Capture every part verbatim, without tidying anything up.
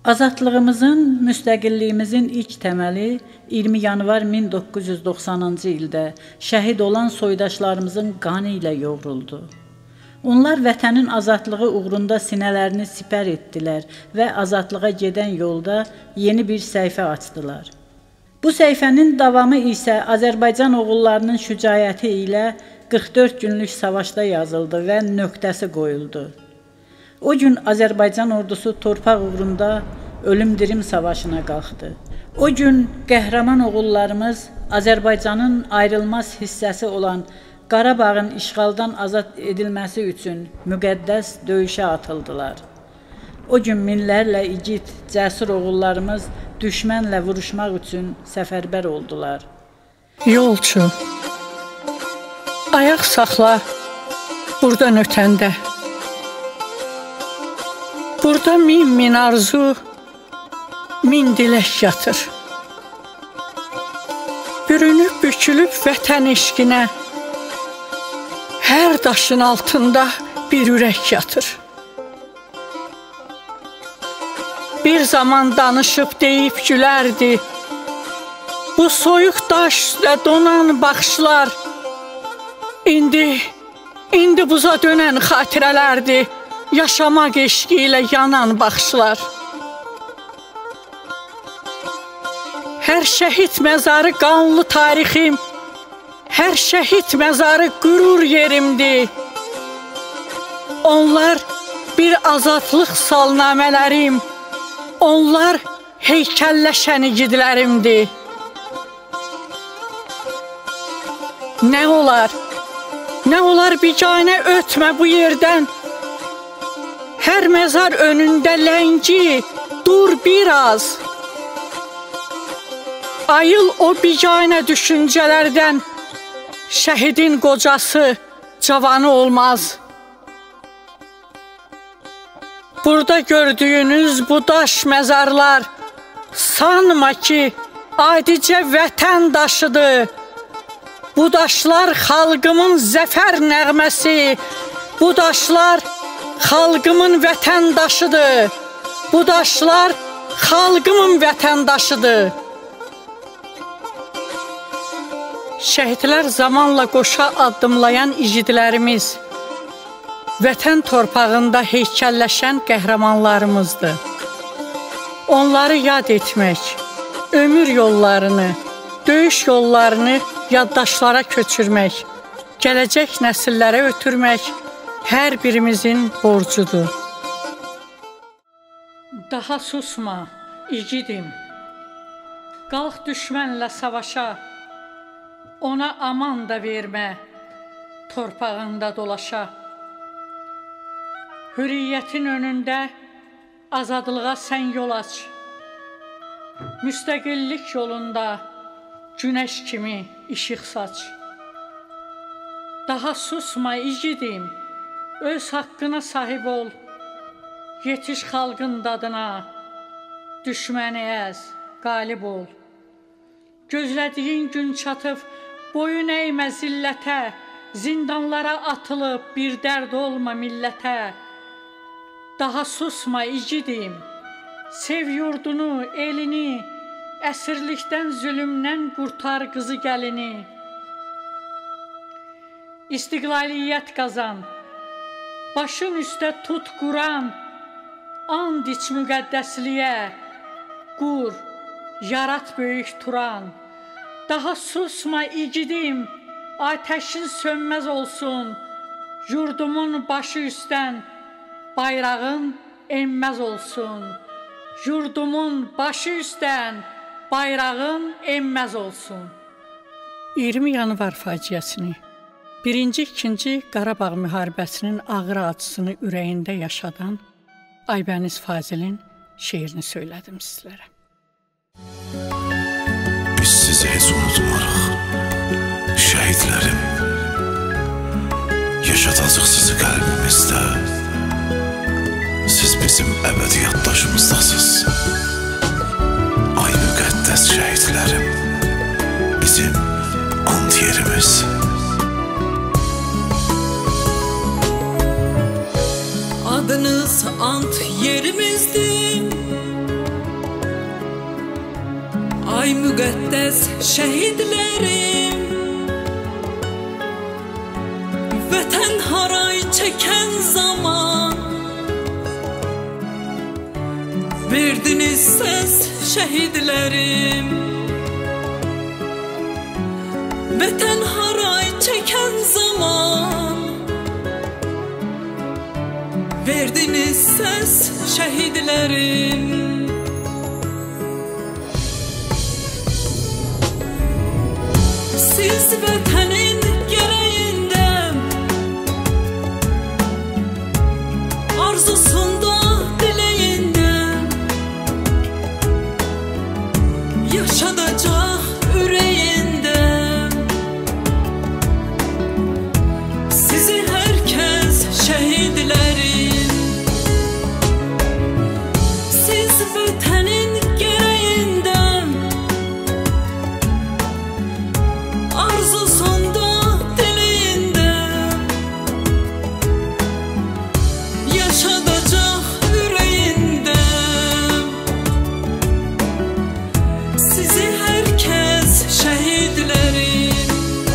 Azadlığımızın, müstəqilliyimizin ilk təməli iyirmi yanvar min doqquz yüz doxsanıncı ildə şəhid olan soydaşlarımızın qanı ilə yoğruldu. Onlar vətənin azadlığı uğrunda sinələrini sipər etdilər və azadlığa gedən yolda yeni bir səhifə açdılar. Bu səhifənin davamı isə Azərbaycan oğullarının şücaəti ilə qırx dörd günlük savaşda yazıldı və nöqtəsi qoyuldu. O gün Azərbaycan ordusu torpaq uğrunda ölüm-dirim savaşına qalxdı. O gün qəhrəman oğullarımız Azərbaycanın ayrılmaz hissəsi olan Qarabağın işğaldan azad edilməsi üçün müqəddəs döyüşə atıldılar. O gün minlərlə igid, cəsur oğullarımız düşmənlə vuruşmaq üçün səfərbər oldular. Yolçu, ayaq saxla buradan ötəndə. Burada min min arzu, min dilək yatır. Bürünüb, bükülüb vətən eşqinə, hər daşın altında bir ürək yatır. Bir zaman danışıb deyib gülərdi, bu soyuq daş üstə donan baxışlar, indi, indi buza dönən xatirələrdi. Yaşamaq eşqi ilə yanan baxışlar. Hər şəhid məzarı qanlı tarixim, hər şəhid məzarı qürur yerimdir. Onlar bir azadlıq salnamələrim, onlar heykəlləşən igidlərimdir. Nə olar, nə olar biganə ötmə bu yerdən, hər məzar önündə ləngi, dur biraz. Ayıl o biganə düşüncələrdən, şəhidin qocası, cavanı olmaz. Burada gördüyünüz bu daş məzarlar, sanma ki, adicə vətən daşıdır. Bu daşlar xalqımın zəfər nəğməsi, bu daşlar xalqımın vətəndaşıdır. Bu daşlar xalqımın vətəndaşıdır. Şəhidlər zamanla qoşa addımlayan igidlərimiz, vətən torpağında heykəlləşən qəhrəmanlarımızdır. Onları yad etmək, ömür yollarını, döyüş yollarını yaddaşlara köçürmək, gələcək nəsillərə ötürmək hər birimizin borcudur. Daha susma, igidim. Qalx düşmənlə savaşa, ona aman da vermə, torpağında dolaşa. Hürriyyətin önündə azadlığa sən yol aç. Müstəqillik yolunda günəş kimi işıq saç. Daha susma, igidim. Öz haqqına sahib ol, yetiş xalqın dadına, düşməni əz, qalib ol. Gözlədiyin gün çatıb, boyun əymə zillətə, zindanlara atılıb bir dərd olma millətə. Daha susma, igidim, sev yurdunu, elini, əsirlikdən, zülümdən qurtar qızı gəlini. İstiqlaliyyət qazan, başın üstə tut Quran, and iç müqəddəsliyə, qur, yarat böyük Turan. Daha susma, igidim, atəşin sönməz olsun, yurdumun başı üstdən bayrağın enməz olsun. Yurdumun başı üstdən bayrağın enməz olsun. iyirmi yanvar faciəsini, birinci, ikinci Qarabağ müharibəsinin ağır acısını ürəyində yaşadan Aybəniz Fazilin şeirini söylədim sizlərə. Biz sizi heç unutmarıq, şəhidlərim. Yaşadacaq sizi qəlbimizdə. Siz bizim əbədi yaddaşımızdasınız. Ay müqəddəs şəhidlərim, bizim ant yerimiz. Adınız ant yerimizdir, Ay müqəddəs şəhidlərim, vətən haray çəkən zaman verdiniz səs şəhidlərim, vətən haray çəkən zaman verdiniz səs şəhidlərim. Siz vətənin gərəyində, arzusunda, diləyində yaşadacaq ürəyində. Sizi hər kəs şəhidlərim, siz vətənin gərəyində, arzusunda, diləyində yaşadacaq ürəyində. Sizi hər kəs şəhidlərim.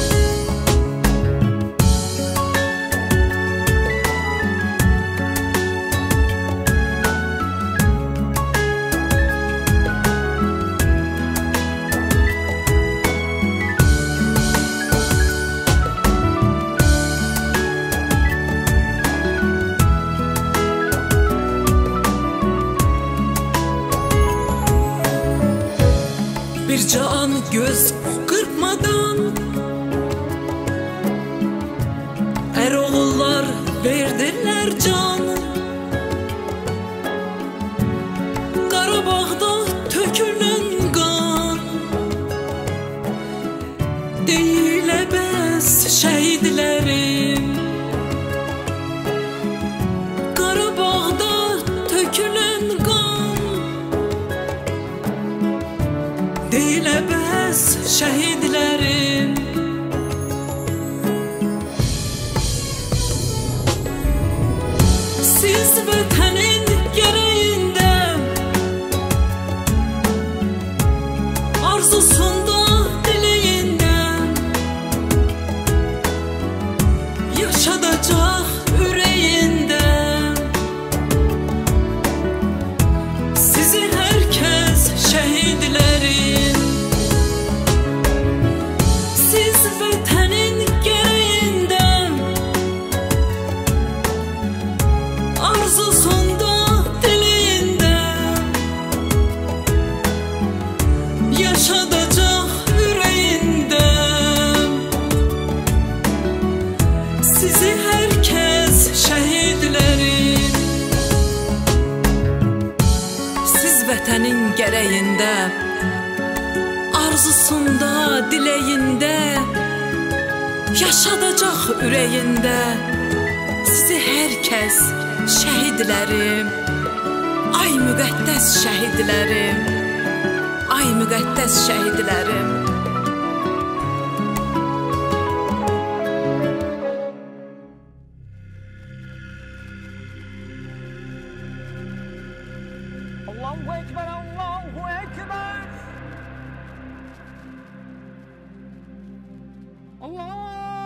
Bir can göz qırpmadan ər oğullar verdilər can. Qarabağda tökülən qan deyilə bəs şəhidlərim. Qarabağda tökülən qan deyilə bəs şəhidlərim. Siz vətənin gərəyində, arzusunda, diləyində yaşadacaq ürəyində. Sizi hər kəs şəhidlərim. Siz vətənin gərəyində, arzusunda, diləyində yaşadacaq ürəyində. Sizi hər kəs şəhidlərim. Siz vətənin gərəyində, arzusunda, diləyində yaşadacaq ürəyində. Sizi hər kəs şəhidlərim. Ay müqəddəs şəhidlərim, ay müqəddəs şəhidlərim. Allahu Ekber, Allahu Ekber. Allahu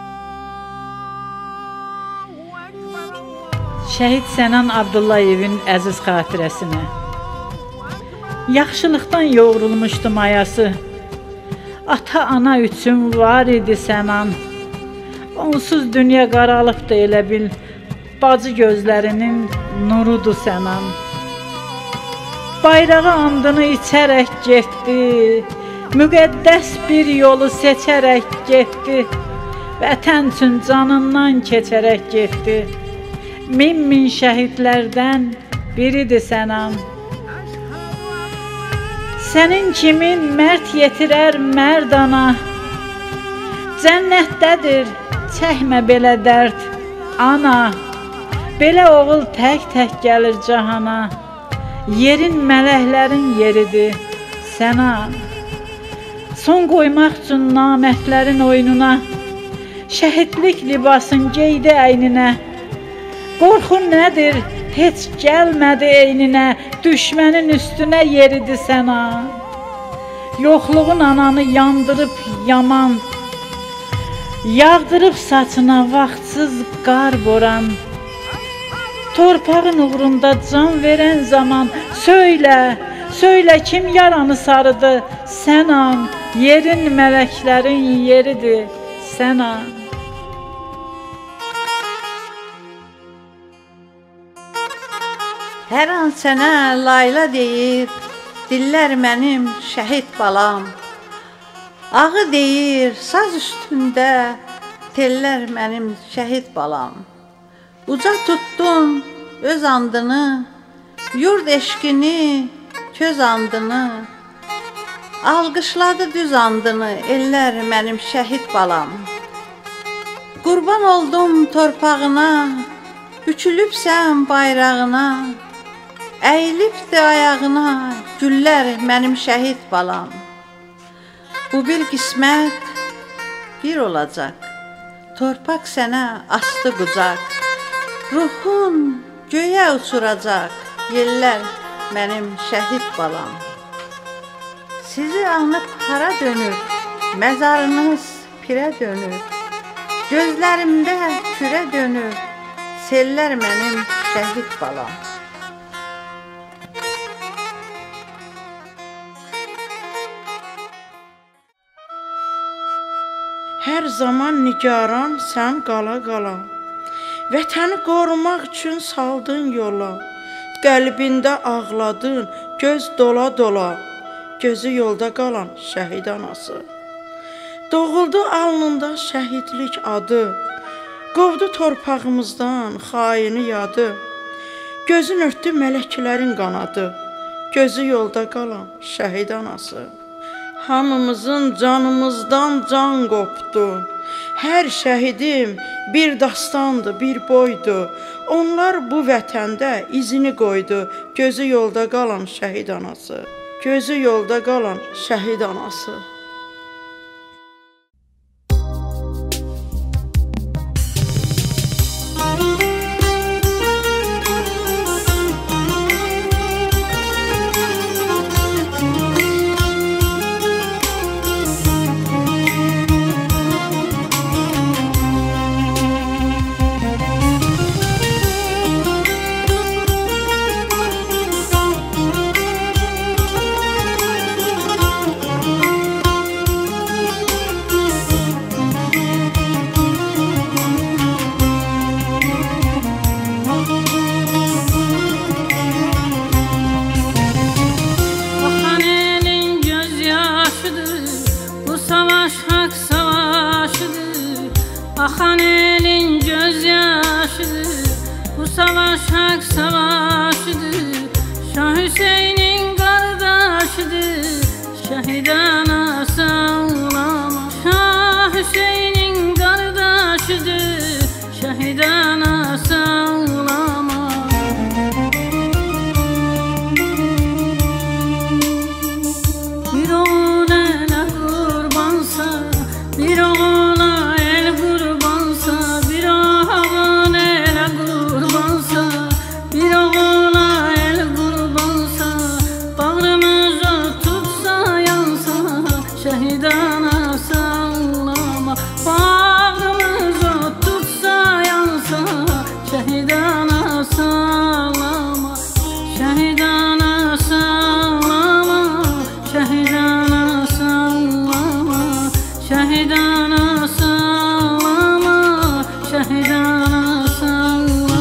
Ekber, Allah. Şəhid Sənan Abdullayevin əziz xatirəsinə. Yaxşılıqdan yoğrulmuşdu mayası. Ata-ana üçün var idi Sənan. Onsuz dünya qaralıbdı elə bil. Bacı gözlərinin nurudur Sənan. Bayrağı andını içərək getdi. Müqəddəs bir yolu seçərək getdi. Vətən üçün canından keçərək getdi. Min min şəhidlərdən biridir Sənan. Sənin kimin mərd yetirər mərdana. Cənnətdədir, çəkmə belə dərd, ana. Belə oğul tək-tək gəlir cahana. Yerin mələklərin yeridir Sənan. Son qoymaq üçün namərdlərin oyununa. Şəhidlik libasın geydi əyninə. Qorxu nədir, heç gəlmədi eyninə. Düşmənin üstünə yeridi Sənan. Yoxluğun ananı yandırıb yaman, yağdırıb saçına vaxtsız qar boran. Torpağın uğrunda can verən zaman söylə, söylə kim yaranı sarıdı? Sən an, yerin mələklərin yeridir, sən an. Hər an sənə layla deyir, dillər mənim şəhid balam. Ağı deyir, saz üstündə, tellər mənim şəhid balam. Uca tutdun öz andını, yurd eşqini, köz andını. Alqışladı düz andını, ellər mənim şəhid balam. Qurban oldum torpağına, bükülübsən bayrağına. Əyilibdi ayağına, güllər mənim şəhid balam. Bu bir qismət bir olacaq, torpaq sənə astı qucaq. Ruhun göyə uçuracaq, yellər mənim şəhid balam. Sizi anıb hara dönür, məzarınız pirə dönür. Gözlərimdə kürə dönür, sellər mənim şəhid balam. Hər zaman nigaran sən qala qala, vətəni qorumaq üçün saldın yola. Qəlbində ağladın, göz dola dola, gözü yolda qalan şəhid anası. Doğuldu alnında şəhidlik adı, qovdu torpağımızdan xaini yadı. Gözün örtdü mələklərin qanadı, gözü yolda qalan şəhid anası. Hamımızın canımızdan can qopdu. Hər şəhidim bir dastandı, bir boydu. Onlar bu vətəndə izini qoydu. Gözü yolda qalan şəhid anası. Gözü yolda qalan şəhid anası. Axan elin gözyaşıdır, bu savaş hak savaşıdır. Şah Hüseyin'in kardeşidir, şehid anası ağlama. Şah Hüseyin'in kardeşidir, şehid anası ağlama. Bir oğul ele kurbansa, bir oğula el kurbansa, bir oğul ele kurbansa, bir oğula el kurbansa, bağrımıza tutsa yansa, şehid anası ağlama. Bağrımıza tutsa yansa, şehid anası ağlama. Şehid anası ağlama, şehid anası ağlama, şehid anası ağlama, şehid anası ağlama.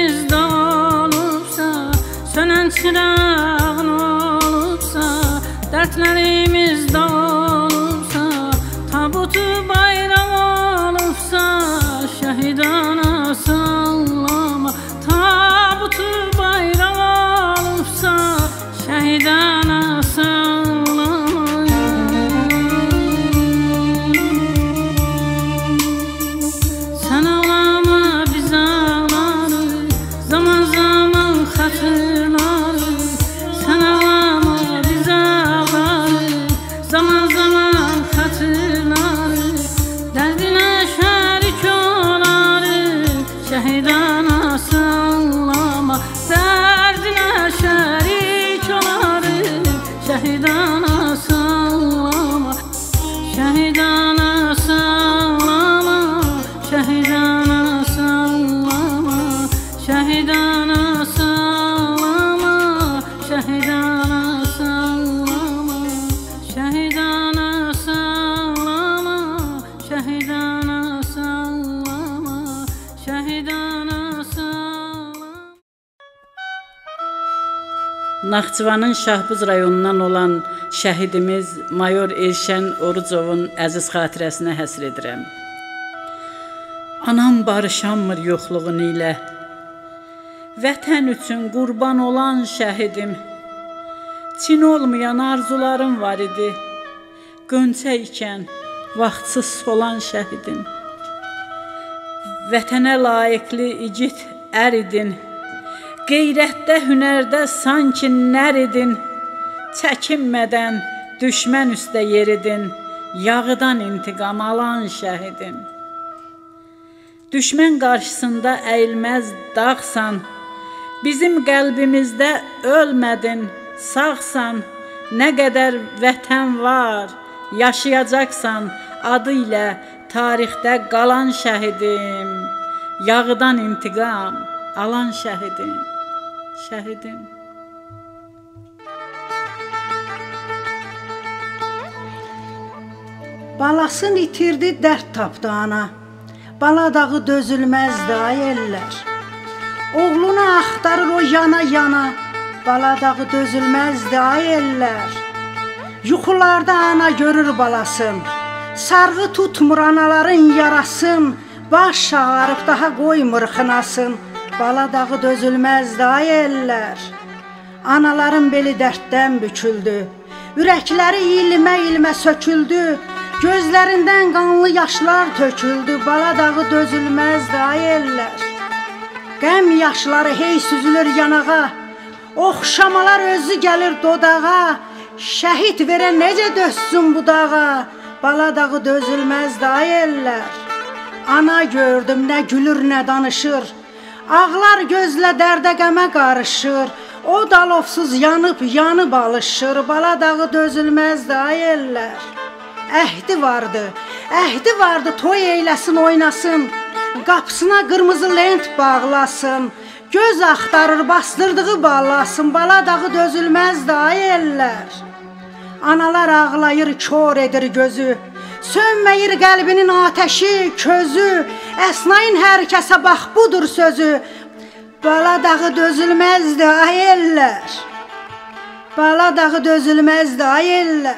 Dertlerimizdə olubsa, sönən çırağın olubsa, dertlerimizdə olubsa, tabutu bayram olubsa, şəhid ana sallama. Tabutu bayram olubsa, şəhid ana sallama. Sən ağlama, biz ağlarıq, zaman zaman xatırlarıq. Sən ağlama, biz ağlarıq, zaman zaman xatırlarıq. Dərdinə şərik olarıq, şəhid ana sallama. Dərdinə şərik olarıq, şəhid ana sallama. Şəhid ana sallama, şəhid ana sallama. Şəhid ana sallama, şəhid ana sallama. Şəhid ana sallama, şəhid ana sallama. Şəhid ana sallama. Naxçıvanın Şahbuz rayonundan olan şəhidimiz Mayor Elşən Orucovun əziz xatirəsinə həsr edirəm. Anam barışanmır yoxluğun ilə, vətən üçün qurban olan şəhidim. Çin olmayan arzularım var idi, qönçə ikən vaxtsız solan şəhidim. Vətənə layiqli igid ər idin, qeyrətdə, hünərdə sanki nər idin. Çəkinmədən düşmən üstə yeridin, yağıdan intiqam alan şəhidim. Düşmən qarşısında əyilməz dağsan, bizim qəlbimizdə ölmədin, sağsan. Nə qədər vətən var, yaşayacaqsan adı ilə tarixdə qalan şəhidim. Yağıdan intiqam alan şəhidim, şəhidim. Balasını itirdi, dərd tapdı ana. Bala dağı dözülməzdi ay ellər. Oğlunu axtarır o yana yana. Bala dağı dözülməzdi ay ellər. Yuxularda ana görür balasın. Sarğı tutmur anaların yarasın. Baş ağarıb daha qoymur xınasın. Bala dağı dözülməzdi ay ellər. Anaların beli dərddən büküldü. Ürəkləri ilmə-ilmə söküldü. Gözlərindən qanlı yaşlar töküldü, bala dağı dözülməzdi ay ellər. Qəm yaşları hey süzülür yanağa, oxşamalar özü gəlir dodağa. Şəhid verə necə dözsün bu dağa, bala dağı dözülməzdi ay ellər. Ana gördüm, nə gülür, nə danışır, ağlar gözlə dərdə qəmə qarışır. O dalovsuz yanıb, yanıb alışır, bala dağı dözülməzdi ay ellər. Əhdi vardı, əhdi vardı, toy eyləsin, oynasın. Qapısına qırmızı lent bağlasın. Göz axtarır, bastırdığı ballasın. Bala dağı dözülməzdi ay ellər. Analar ağlayır, kör edir gözü. Sönməyir qəlbinin atəşi, közü. Əsnayın hər kəsə bax, budur sözü. Bala dağı dözülməzdi ay ellər. Bala dağı dözülməzdi ay ellər.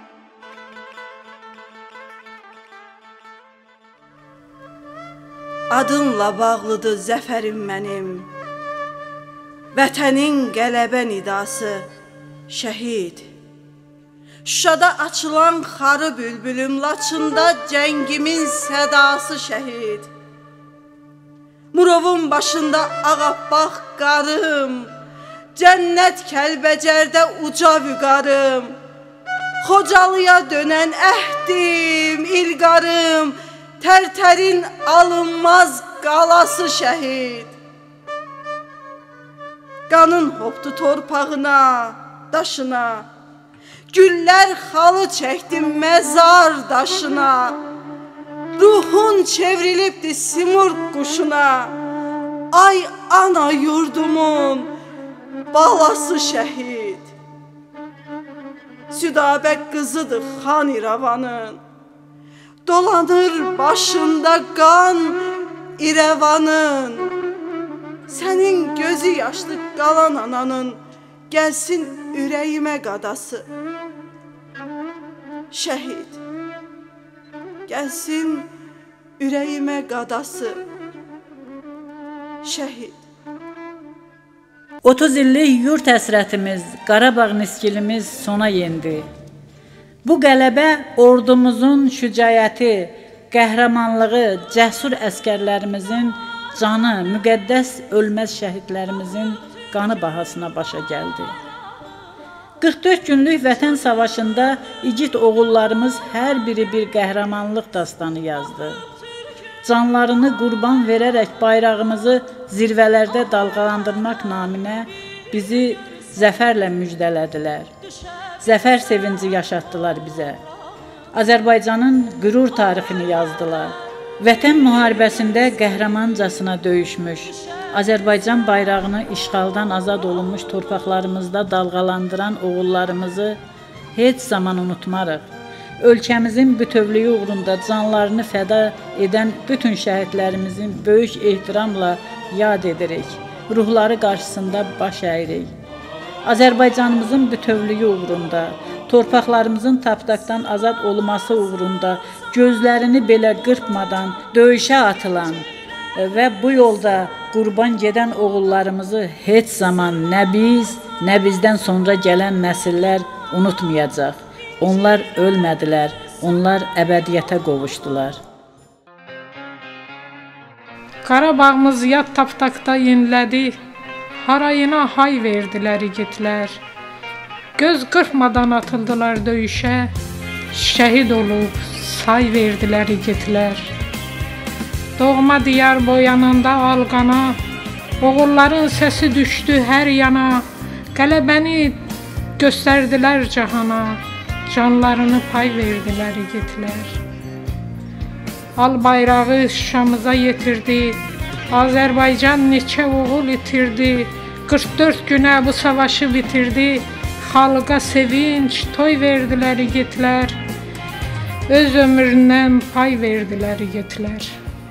Adımla bağlıdır zəfərim mənim. Vətənin qələbə nidası, şəhid. Şuşada açılan xarı bülbülüm, Laçında cəngimin sədası şəhid. Murovun başında ağappaq qarım, Cənnət Kəlbəcərdə uca vüqarım. Xocalıya dönən əhdim, ilqarım, Tərtərin alınmaz qalası şəhid. Qanın hopdu torpağına, daşına, Güllər xalı çəkdim məzar daşına. Ruhun çevrilibdi simurq quşuna. Ay ana yurdumun balası şəhid. Südabə qızıdır xan İrəvanın. Dolanır başında qan İrəvanın. Sənin gözü yaşlı qalan ananın gəlsin ürəyimə qadası. Şəhid, gəlsin ürəyimə qadası. Şəhid. otuz illik yurt həsrətimiz, Qarabağ niskilimiz sona yendi. Bu qələbə ordumuzun şücaəti, qəhrəmanlığı, cəsur əskərlərimizin canı, müqəddəs ölməz şəhidlərimizin qanı bahasına başa gəldi. qırx dörd günlük vətən savaşında igid oğullarımız hər biri bir qəhrəmanlıq dastanı yazdı. Canlarını qurban verərək bayrağımızı zirvələrdə dalğalandırmaq naminə bizi zəfərlə müjdələdilər. Zəfər sevinci yaşatdılar bizə. Azərbaycanın qürur tarixini yazdılar. Vətən müharibəsində qəhrəmancasına döyüşmüş, Azərbaycan bayrağını işğaldan azad olunmuş torpaqlarımızda dalğalandıran oğullarımızı heç zaman unutmarıq. Ölkəmizin bütövlüyü uğrunda canlarını fəda edən bütün şəhidlərimizin böyük ehtiramla yad edirik. Ruhları qarşısında baş əyirik. Azərbaycanımızın bütövlüyü uğrunda, torpaqlarımızın tapdaqdan azad olması uğrunda gözlərini belə qırpmadan döyüşə atılan və bu yolda qurban gedən oğullarımızı heç zaman nə biz, nə bizdən sonra gələn nəsillər unutmayacaq. Onlar ölmədilər, onlar əbədiyyətə qovuşdular. Qarabağımız yad tapdaqda yenilədi, harayına hay verdilər igidlər. Göz qırpmadan atıldılar döyüşə, şəhid olub say verdilər igidlər. Doğma diyar boyanında alqana, oğulların səsi düşdü hər yana, qələbəni göstərdilər cahana, canlarını pay verdilər igidlər. Al bayrağı Şuşamıza yetirdi, Azərbaycan neçə oğul itirdi, qırx dörd günə bu savaşı bitirdi, xalqa sevinç, toy verdilər igidlər, öz ömründən pay verdilər igidlər.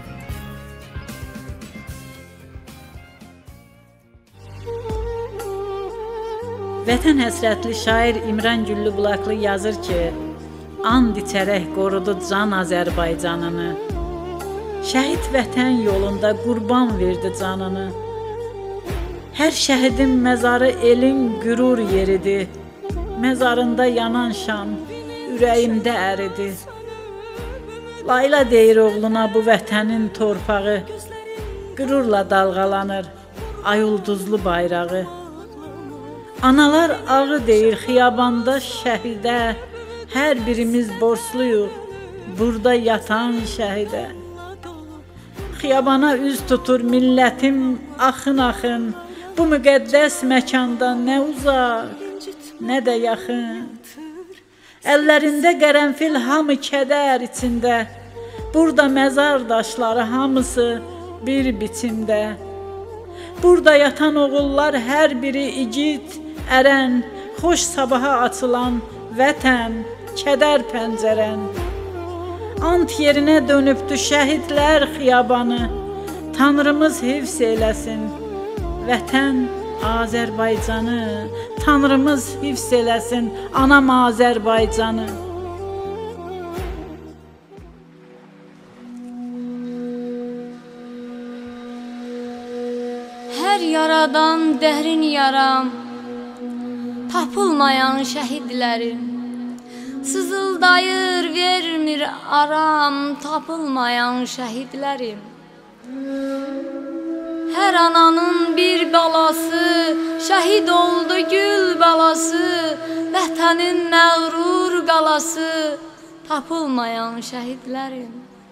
Vətən həsrətli şair İmran Güllübulaqlı yazır ki, and içərək qorudu can Azərbaycanını. Şəhid vətən yolunda qurban verdi canını. Hər şəhidin məzarı elin qürur yeridir. Məzarında yanan şam ürəyimdə əridi. Layla deyir oğluna bu vətənin torpağı, qürurla dalğalanır ay ulduzlu bayrağı. Analar ağı deyir xiyabanda şəhidə, hər birimiz borcluyuq burada yatan şəhidə. Xiyabana üz tutur millətim axın-axın, bu müqəddəs məkanda nə uzaq, nə də yaxın. Əllərində qərənfil hamı kədər içində, burada məzar daşları hamısı bir biçimdə. Burada yatan oğullar hər biri igid, ərən, xoş sabaha açılan vətən, kədər pəncərən. Ant yerinə dönübdü şəhidlər xiyabanı, Tanrımız hifz eləsin vətən Azərbaycanı, Tanrımız hifz eləsin anam Azərbaycanı. Hər yaradan dərin yaram, tapılmayan şəhidlərim, sızıldayır vermir aram, tapılmayan şəhidlərim. Hər ananın bir balası, şəhid oldu gül balası, vətənin məğrur qalası, tapılmayan şəhidlərim.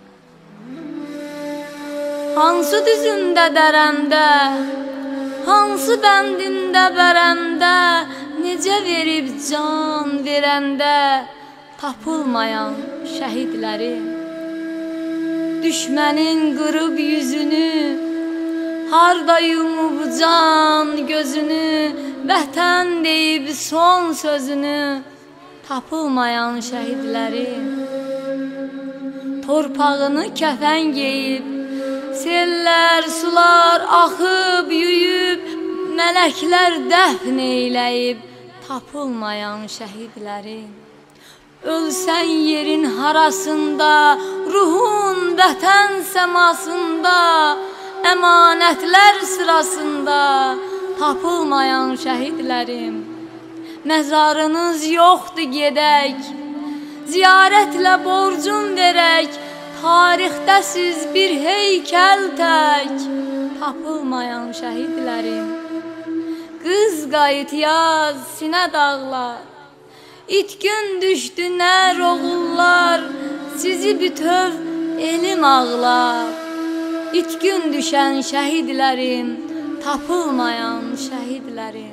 Hansı düzündə dərəndə, hansı bəndində bərəndə, necə verib can verəndə, tapılmayan şəhidlərim. Düşmənin qırıb yüzünü, harda yumub can gözünü, vətən deyib son sözünü, tapılmayan şəhidlərim. Torpağını kəfən geyib, sellər, sular axıb, yuyub, mələklər dəfn eyləyib tapılmayan şəhidlərin. Ölsən yerin harasında, ruhun vətən səmasında, əmanətlər sırasında tapılmayan şəhidlərim. Məzarınız yoxdur gedək, ziyarətlə borcun verək, tarixdə siz bir heykəl tək tapılmayan şəhidlərim. Qız qayıt yaz, sinə dağlar, İtgün düşdü nər oğullar, sizi bütöv elim ağlar. İtgün düşən şəhidlərim, tapılmayan şəhidlərim.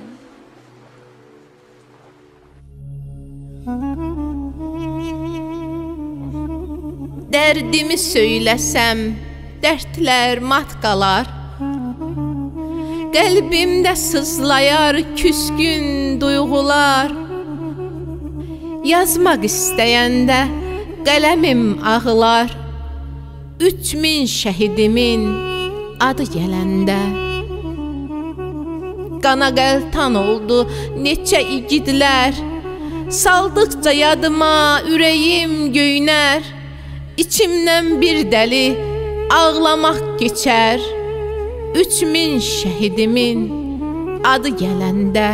Dərdimi söyləsəm, dərdlər mat qalar, qəlbimdə sızlayar küskün duyğular. Yazmaq istəyəndə qələmim ağlar, üç min şəhidimin adı gələndə. Qana qəltan oldu neçə igidlər, saldıqca yadıma ürəyim göynər. İçimdən bir dəli ağlamaq keçər, üç min şəhidimin adı gələndə.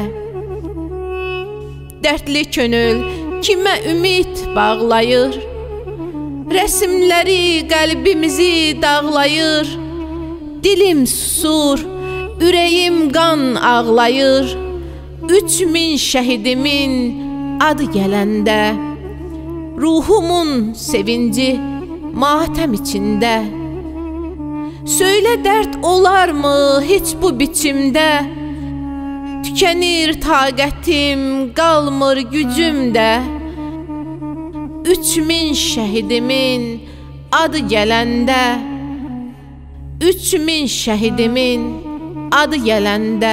Dərdli könül kimə ümid bağlayır, rəsimləri qəlbimizi dağlayır. Dilim susur, ürəyim qan ağlayır, üç min şəhidimin adı gələndə. Ruhumun sevinci matəm içində, söylə dərd olarmı heç bu biçimdə? Tükənir taqətim, qalmır gücümdə. Üç min şəhidimin adı gələndə, üç min şəhidimin adı gələndə.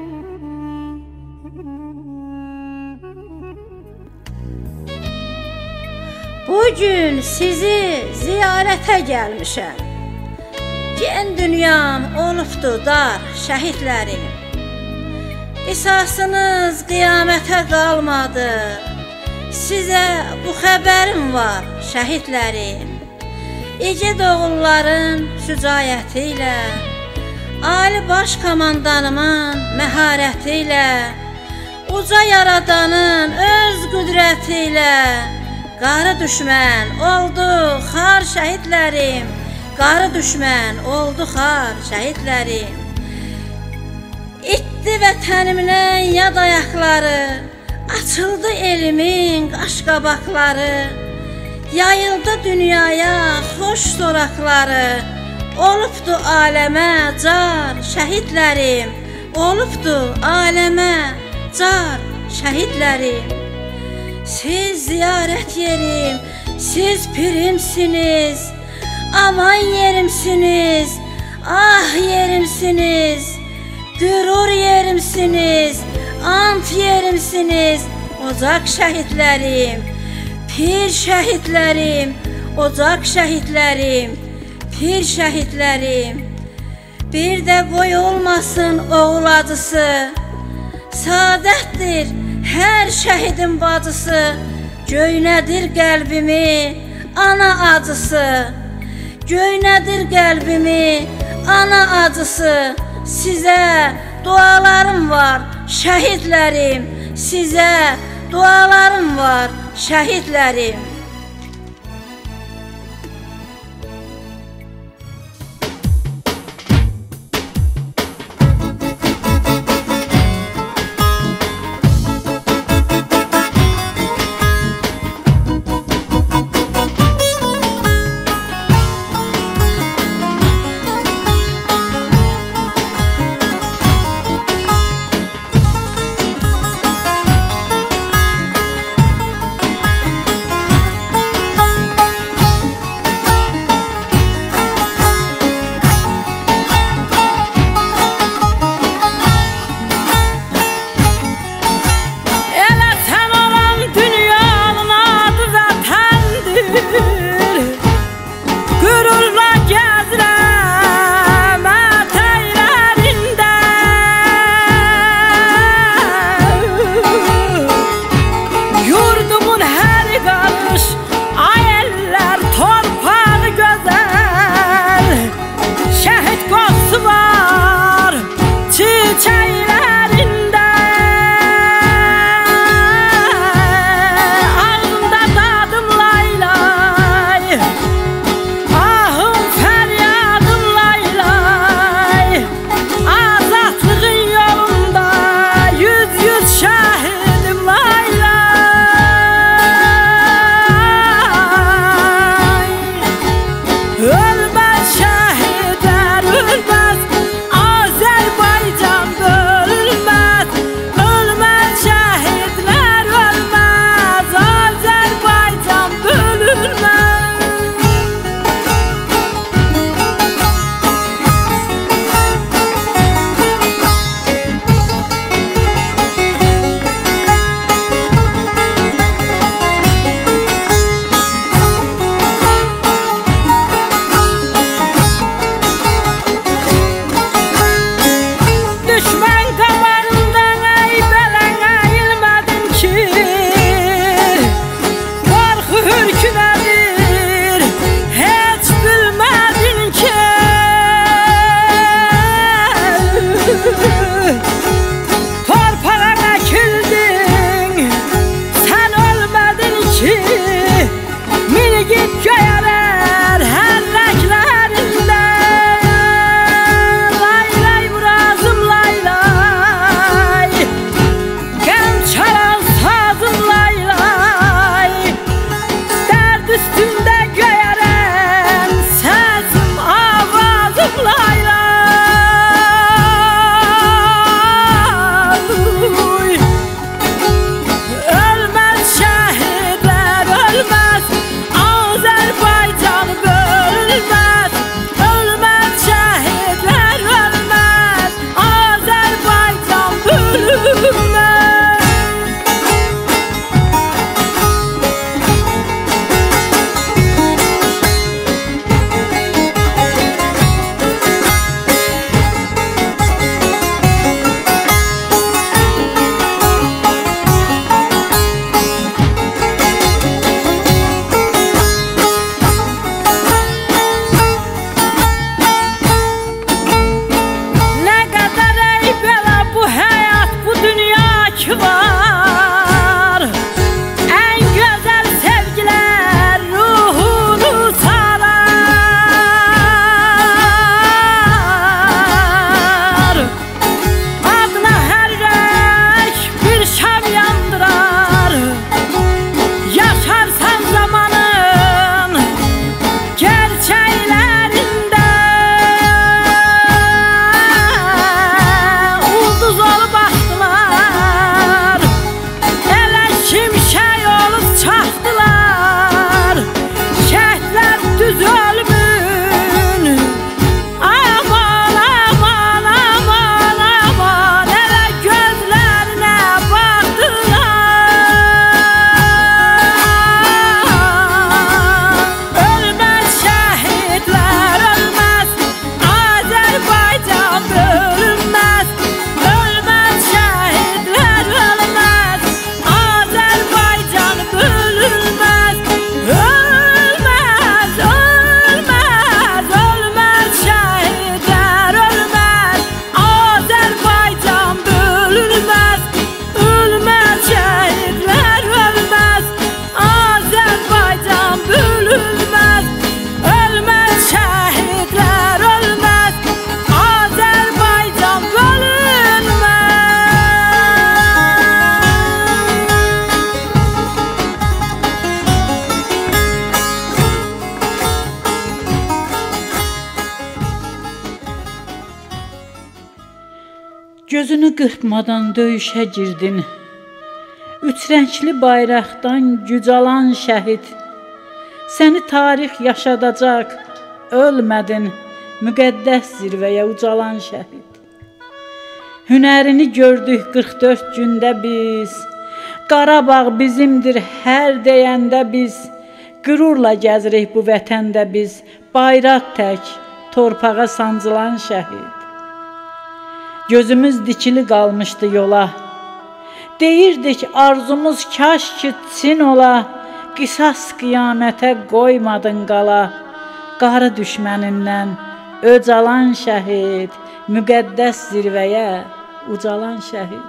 Bugün sizi ziyarətə gəlmişəm. Gen dünyam olubdu dar şəhidlərim. Qisasınız qiyamətə qalmadı. Sizə bu xəbərim var şəhidlərim. İgid oğulların şücaəti ilə, Ali Baş Komandanımın məharəti ilə, uca yaradanın öz qüdrəti ilə, qarı düşmən oldu xar şəhidlərim, qarı düşmən oldu xar şəhidlərim. İtdi vətənimdən yad ayaqları, açıldı elimin qaşqabaqları, yayıldı dünyaya xoş soraqları, olubdu aləmə car şəhidlərim, olubdu aləmə car şəhidlərim. Siz ziyarət yerim, siz pirimsiniz, aman yerimsiniz, ah yerimsiniz, qürur yerimsiniz, ant yerimsiniz, ocaq şəhidlərim, pir şəhidlərim, ocaq şəhidlərim, pir şəhidlərim. Bir də qoy olmasın oğul acısı, saadətdir hər şəhidin bacısı, göynədir qəlbimi ana acısı, göynədir qəlbimi ana acısı. Sizə dualarım var şəhidlərim, sizə dualarım var şəhidlərim. Gözünü qırpmadan döyüşə girdin. Üç rəngli bayraqdan güc alan şəhid. Səni tarix yaşadacaq, ölmədin, müqəddəs zirvəyə ucalan şəhid. Hünərini gördük qırx dörd gündə biz. Qarabağ bizimdir hər deyəndə biz. Qürurla gəzirik bu vətəndə biz. Bayraq tək, torpağa sancılan şəhid. Gözümüz dikili qalmışdı yola. Deyirdik arzumuz kaş ki Çin ola. Qisas qiyamətə qoymadın qala. Qarı düşmənindən öcalan şəhid. Müqəddəs zirvəyə ucalan şəhid.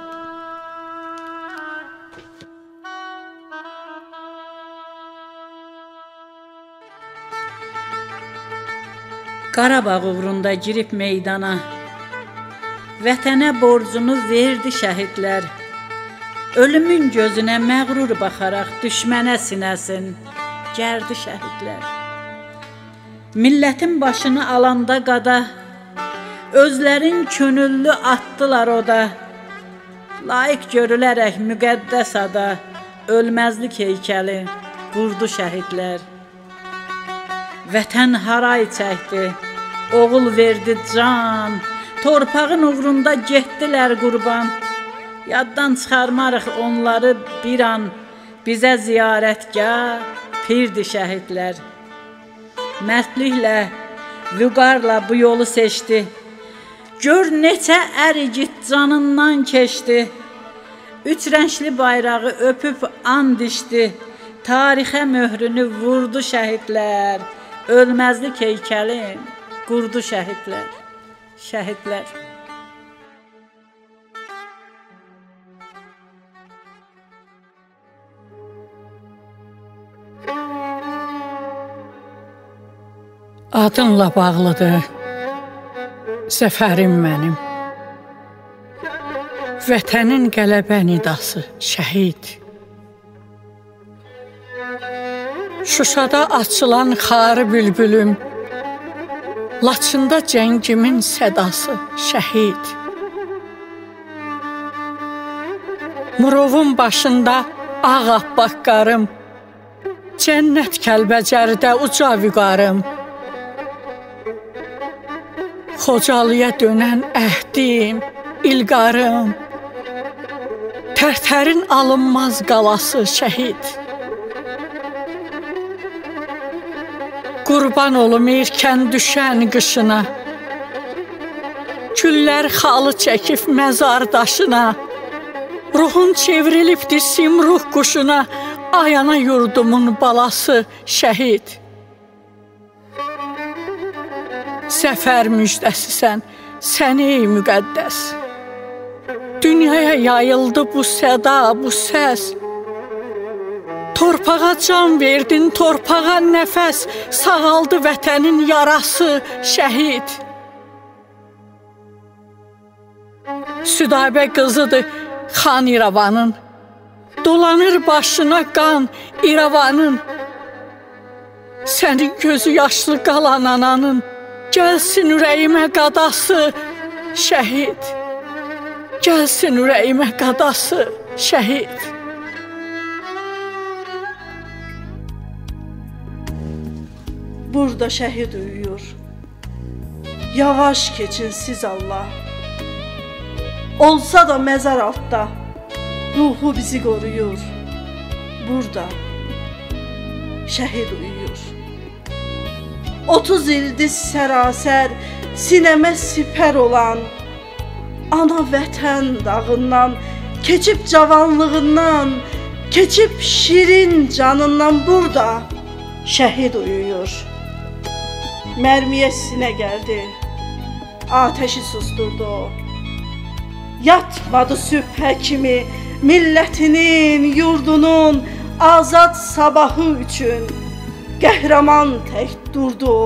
Qarabağ uğrunda girib meydana. Vətənə borcunu verdi şəhidlər. Ölümün gözünə məğrur baxaraq düşmənə sinəsin, gərdi şəhidlər. Millətin başını alanda qada, özlərin könüllü atdılar oda. Layiq görülərək müqəddəs ada, ölməzlik heykəli qurdu şəhidlər. Vətən haray çəkdi, oğul verdi can, torpağın uğrunda getdilər qurban. Yaddan çıxarmarıq onları bir an, bizə ziyarətgah pirdi şəhidlər. Mərdliklə, vüqarla bu yolu seçdi. Gör neçə ərigit canından keçdi. Üç rəngli bayrağı öpüb and içdi. Tarixə möhrünü vurdu şəhidlər. Ölməzlik heykəli qurdu şəhidlər. Şəhidlər. Adınla bağlıdır zəfərim mənim. Vətənin qələbə nidası şəhid. Şuşada açılan xarı bülbülüm, Laçında cəngimin sədası şəhid. Murovun başında ağappaq qarım, Cənnət Kəlbəcərdə uca vüqarım. Xocalıya dönən əhdim, ilqarım, Tərtərin alınmaz qalası şəhid. Qurban olum erkən düşən qışına, Küllər xalı çəkib məzar daşına, Ruhun çevrilibdir simruh quşuna, Ayana yurdumun balası şəhid. Zəfər müjdəsisən, sən ey müqəddəs. Dünyaya yayıldı bu səda, bu səs. Torpağa can verdin, torpağa nəfəs, Sağaldı vətənin yarası şəhid. Südabə qızıdır xan İrəvanın, Dolanır başına qan İrəvanın. Sənin gözü yaşlı qalan ananın, Gəlsin ürəyimə qadası şəhid. Gəlsin ürəyimə qadası şəhid. Burada şəhid uyuyur. Yavaş keçin siz Allah. Olsa da məzar altda, ruhu bizi qoruyur. Burada şəhid uyuyur. Otuz ildir sərasər, sinəmə sipər olan, Ana vətən dağından, keçib cavanlığından, keçib şirin canından burada şəhid uyuyur. Mərmiyə sinə gəldi, ateşi susturdu o. Yatmadı sübhə kimi millətinin, yurdunun azad sabahı üçün qəhrəman tək durdu o.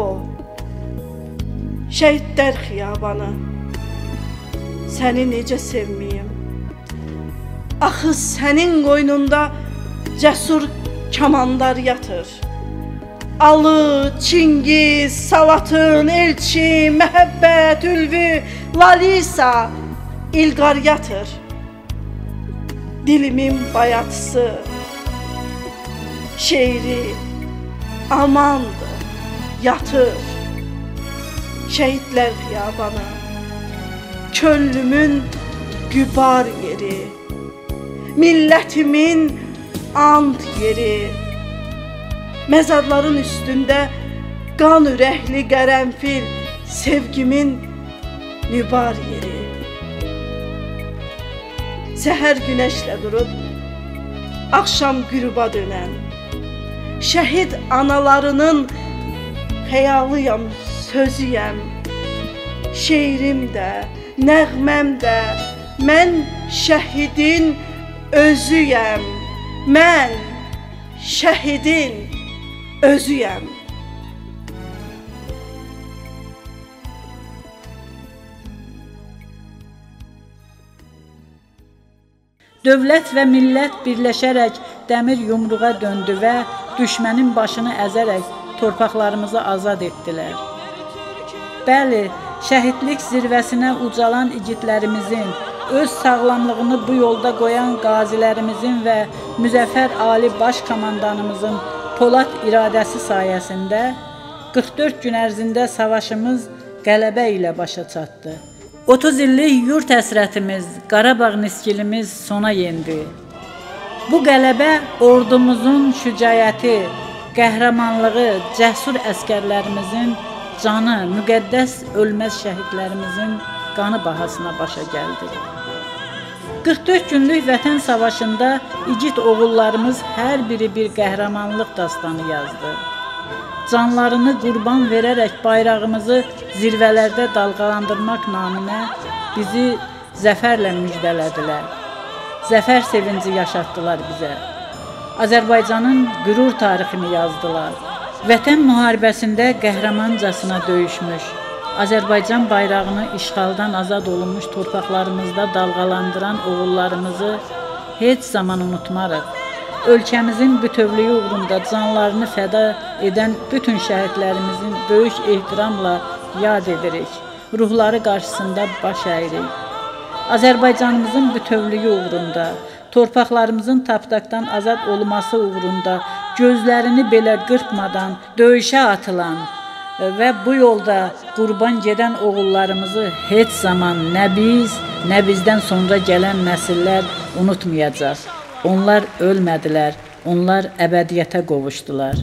Şəhidlər xiyabanı, səni necə sevməyim? Axı sənin qoynunda cəsur kamandar yatır. Alı, Çingiz, Salatın, Elçi, Məhəbbət, Ülvü, Lalisa, İlqar yatır, dilimin bayatısı, şeiri amandır, yatır. Şehitler xiyabanı, könlümün gübar yeri, milletimin ant yeri, mezarların üstünde qan ürəkli qərənfil, sevgimin nübar yeri. Səhər günəşlə durub, axşam qüruba dönən, şəhid analarının xəyalıyam, sözüyəm. Şeirim də, nəğməm də, mən şəhidin özüyəm. Mən şəhidin özüyəm. Dövlət və millət birləşərək dəmir yumruğa döndü və düşmənin başını əzərək torpaqlarımızı azad etdilər. Bəli, şəhidlik zirvəsinə ucalan igidlərimizin, öz sağlamlığını bu yolda qoyan qazilərimizin və müzəffər ali baş komandanımızın polad iradəsi sayəsində qırx dörd gün ərzində savaşımız qələbə ilə başa çatdı. otuz illik yurt həsrətimiz, Qarabağ niskilimiz sona yendi. Bu qələbə ordumuzun şücaəti, qəhrəmanlığı, cəsur əskərlərimizin canı, müqəddəs ölməz şəhidlərimizin qanı bahasına başa gəldi. qırx dörd günlük vətən savaşında igid oğullarımız hər biri bir qəhrəmanlıq dastanı yazdı. Canlarını qurban verərək bayrağımızı zirvələrdə dalğalandırmaq naminə bizi zəfərlə müjdələdilər. Zəfər sevinci yaşatdılar bizə. Azərbaycanın qürur tarixini yazdılar. Vətən müharibəsində qəhrəmancasına döyüşmüş, Azərbaycan bayrağını işğaldan azad olunmuş torpaqlarımızda dalğalandıran oğullarımızı heç zaman unutmarıq. Ölkəmizin bütövlüyü uğrunda canlarını fəda edən bütün şəhidlərimizin böyük ehtiramla yad edirik. Ruhları qarşısında baş əyirik. Azərbaycanımızın bütövlüyü uğrunda, torpaqlarımızın tapdaqdan azad olması uğrunda gözlərini belə qırpmadan döyüşə atılan və bu yolda qurban gedən oğullarımızı heç zaman nə biz, nə bizdən sonra gələn nəsillər unutmayacaq. Onlar ölmədilər, onlar əbədiyyətə qovuşdular.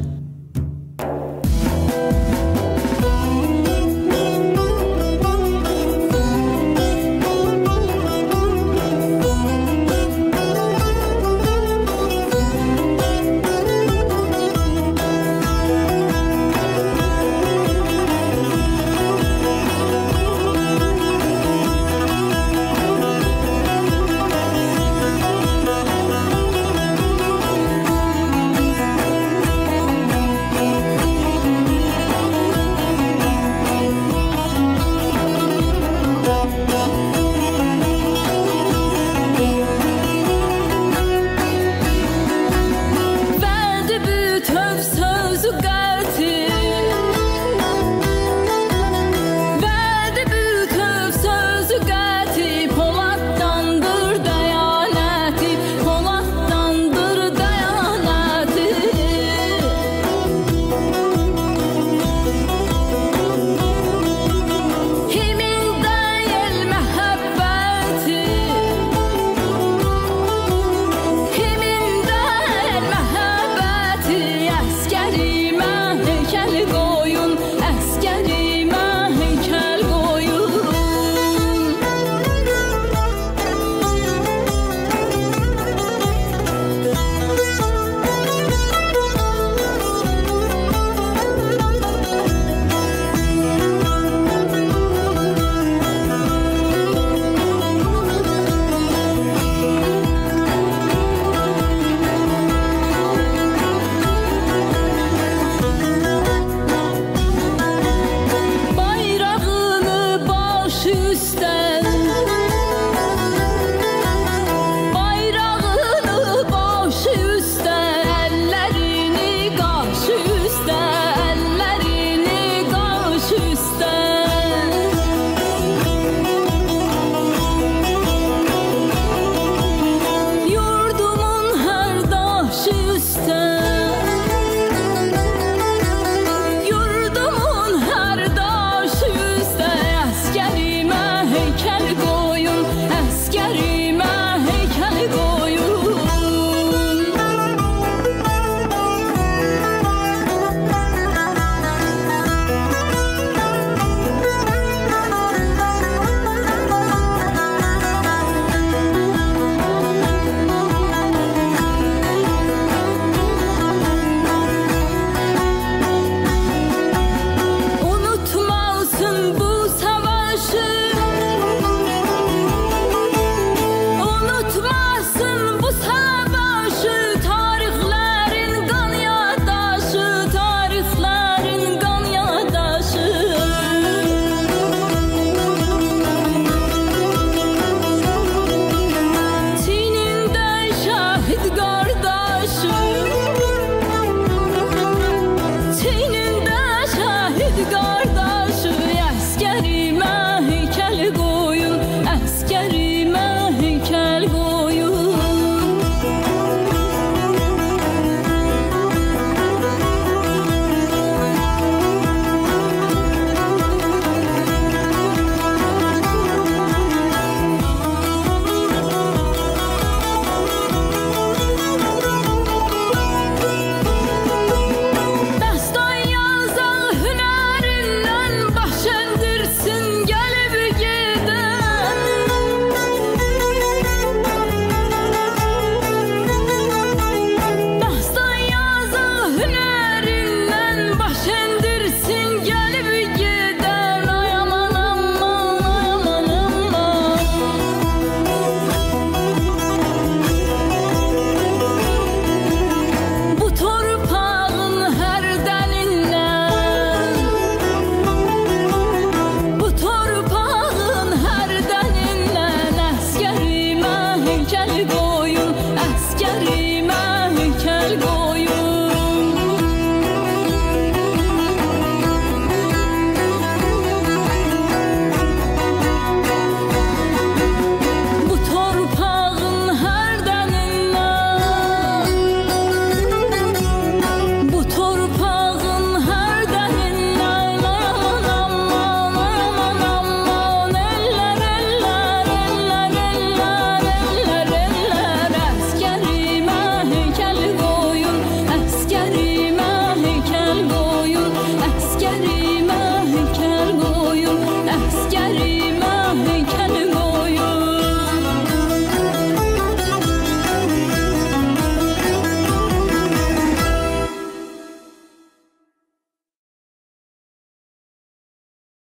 əsgərimə